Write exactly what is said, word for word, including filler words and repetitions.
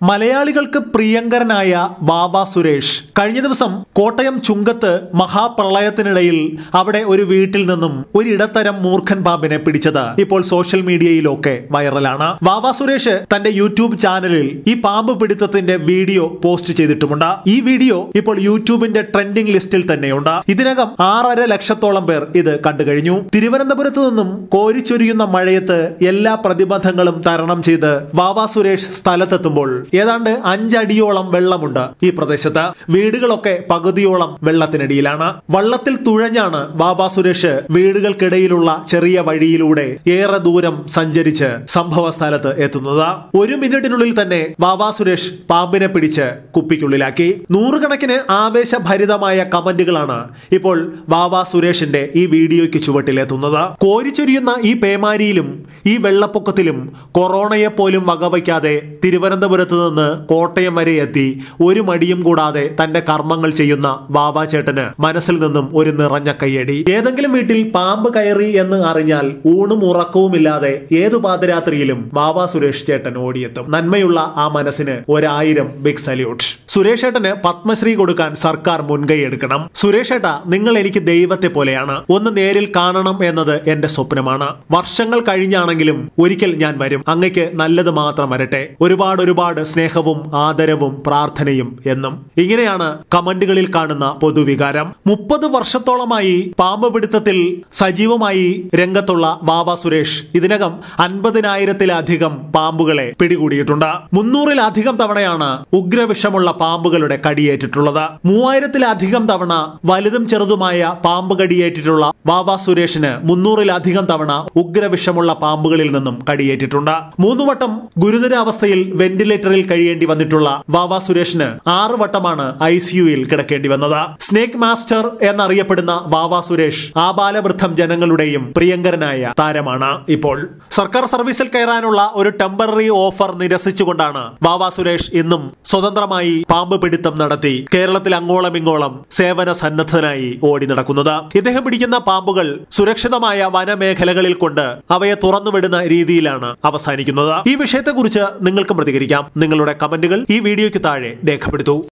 മലയാളികൾക്ക് പ്രിയങ്കരനായ വാവ സുരേഷ് കഴിഞ്ഞ ദിവസം കോട്ടയം ചുങ്കത്ത് മഹാപ്രളയത്തിനിടയിൽ അവിടെ ഒരു വീട്ടിൽ നിന്നും ഒരു ഇടത്തരം മൂർഖൻ പാമ്പിനെ പിടിച്ചത് ഇപ്പോൾ സോഷ്യൽ മീഡിയയിലൊക്കെ വൈറലാണ്. വാവ സുരേഷ് തന്റെ യൂട്യൂബ് ചാനലിൽ ഈ പാമ്പ് പിടുത്തത്തിന്റെ വീഡിയോ പോസ്റ്റ് ചെയ്തിട്ടുമുണ്ട്. ഈ വീഡിയോ ഇപ്പോൾ യൂട്യൂബിന്റെ ട്രെൻഡിംഗ് ലിസ്റ്റിൽ തന്നെയുണ്ട്. ഇതിനകം ആറര ലക്ഷത്തോളം പേർ ഇത് കണ്ടുകഴിഞ്ഞു. തിരുവനന്തപുരത്ത് നിന്നും കോരിച്ചൊരിയുന്ന മഴയത്ത് എല്ലാ പ്രതിബന്ധങ്ങളും തരണം ചെയ്ത് വാവ സുരേഷ് സ്ഥലത്തെത്തുമ്പോൾ ഏതാണ്ട് അഞ്ചടിയോളം വെള്ളമുണ്ട് ഈ പ്രദേശത്ത്. വീടുകളൊക്കെ പകുതിയോളം വെള്ളത്തിനടിയിലാണ്. വള്ളത്തിൽ തുഴഞ്ഞാണ് വാവ സുരേഷ് വീടുകൾക്കിടയിലുള്ള ചെറിയ വഴിയിലൂടെ ഏറെ ദൂരം സഞ്ചരിച്ച് സംഭവ സ്ഥലത്ത് എത്തുന്നത്. ഒരു മിനിറ്റിനുള്ളിൽ തന്നെ വാവ സുരേഷ് പാമ്പിനെ പിടിച്ച് കുപ്പിക്കുള്ളിലാക്കി. നൂറുകണക്കിന് ആവേശഭരിതമായ കമന്റുകളാണ് ഇപ്പോൾ വാവ സുരേഷിന്റെ ഈ വീഡിയോയ്ക്ക് ചുവട്ടിലെത്തുന്നത്. കോരിച്ചൊരിയുന്ന ഈ പേമാരിയിലും ഈ വെള്ളപ്പൊക്കത്തിലും കൊറോണയെ പോലും വകവയ്ക്കാതെ തിരുവനന്തപുരത്ത് നിന്ന് കോട്ടയം വരെ എത്തി ഒരു മടിയും കൂടാതെ തന്റെ കർമ്മങ്ങൾ ചെയ്യുന്ന വാവ ചേട്ടന് മനസ്സിൽ നിന്നും ഒരു നിറഞ്ഞ കയ്യടി. ഏതെങ്കിലും വീട്ടിൽ പാമ്പ് കയറി എന്ന് അറിഞ്ഞാൽ ഊണും ഉറക്കവുമില്ലാതെ ഏതു പാതിരാത്രിയിലും വാവ സുരേഷ് ചേട്ടൻ ഓടിയെത്തും. നന്മയുള്ള ആ മനസ്സിന് ഒരായിരം ബിഗ് സല്യൂട്ട്. സുരേഷ് ഏട്ടന് പത്മശ്രീ കൊടുക്കാൻ സർക്കാർ മുൻകൈ എടുക്കണം. സുരേഷ് ഏട്ട, നിങ്ങൾ എനിക്ക് ദൈവത്തെ പോലെയാണ്. ഒന്ന് നേരിൽ കാണണം എന്നത് എന്റെ സ്വപ്നമാണ്. വർഷങ്ങൾ കഴിഞ്ഞാണെങ്കിലും ഒരിക്കൽ ഞാൻ വരും. അങ്ങയ്ക്ക് നല്ലത് മാത്രം വരട്ടെ. ഒരുപാട് ഒരുപാട് സ്നേഹവും ആദരവും പ്രാർത്ഥനയും എന്നും. ഇങ്ങനെയാണ് കമന്റുകളിൽ കാണുന്ന പൊതുവികാരം. മുപ്പത് വർഷത്തോളമായി പാമ്പ് പിടുത്തത്തിൽ സജീവമായി രംഗത്തുള്ള വാവ സുരേഷ് ഇതിനകം അൻപതിനായിരത്തിലധികം പാമ്പുകളെ പിടികൂടിയിട്ടുണ്ട്. മുന്നൂറിലധികം തവണയാണ് ഉഗ്രവിഷമുള്ള പാമ്പുകളുടെ കടിയേറ്റിട്ടുള്ളത്. മൂവായിരത്തിലധികം തവണ വലുതും ചെറുതുമായ പാമ്പ് കടിയേറ്റിട്ടുള്ള വാവ സുരേഷിന് മുന്നൂറിലധികം തവണ ഉഗ്രവിഷമുള്ള പാമ്പുകളിൽ നിന്നും കടിയേറ്റിട്ടുണ്ട്. മൂന്നുവട്ടം ഗുരുതരാവസ്ഥയിൽ വെന്റിലേറ്ററിൽ കഴിയേണ്ടി വന്നിട്ടുള്ള വാവ സുരേഷിന് ആറ് വട്ടമാണ് ഐ സിയുയിൽ കിടക്കേണ്ടി വന്നത്. സ്നേക് മാസ്റ്റർ എന്നറിയപ്പെടുന്ന വാവ സുരേഷ് ആബാലവൃദ്ധം ജനങ്ങളുടെയും പ്രിയങ്കരനായ താരമാണ്. ഇപ്പോൾ സർക്കാർ സർവീസിൽ കയറാനുള്ള ഒരു ടെമ്പററി ഓഫർ നിരസിച്ചുകൊണ്ടാണ് വാവ സുരേഷ് ഇന്നും സ്വതന്ത്രമായി പാമ്പ് പിടുത്തം നടത്തി കേരളത്തിൽ അങ്ങോളം ഇങ്ങോളം സേവന സന്നദ്ധനായി ഓടി നടക്കുന്നത്. ഇദ്ദേഹം പിടിക്കുന്ന പാമ്പുകൾ സുരക്ഷിതമായ വനമേഖലകളിൽ കൊണ്ട് അവയെ തുറന്നുവിടുന്ന രീതിയിലാണ് അവസാനിക്കുന്നത്. ഈ വിഷയത്തെക്കുറിച്ച് നിങ്ങൾക്കും പ്രതികരിക്കാം. നിങ്ങളുടെ കമന്റുകൾ ഈ വീഡിയോയ്ക്ക് താഴെ രേഖപ്പെടുത്തൂ.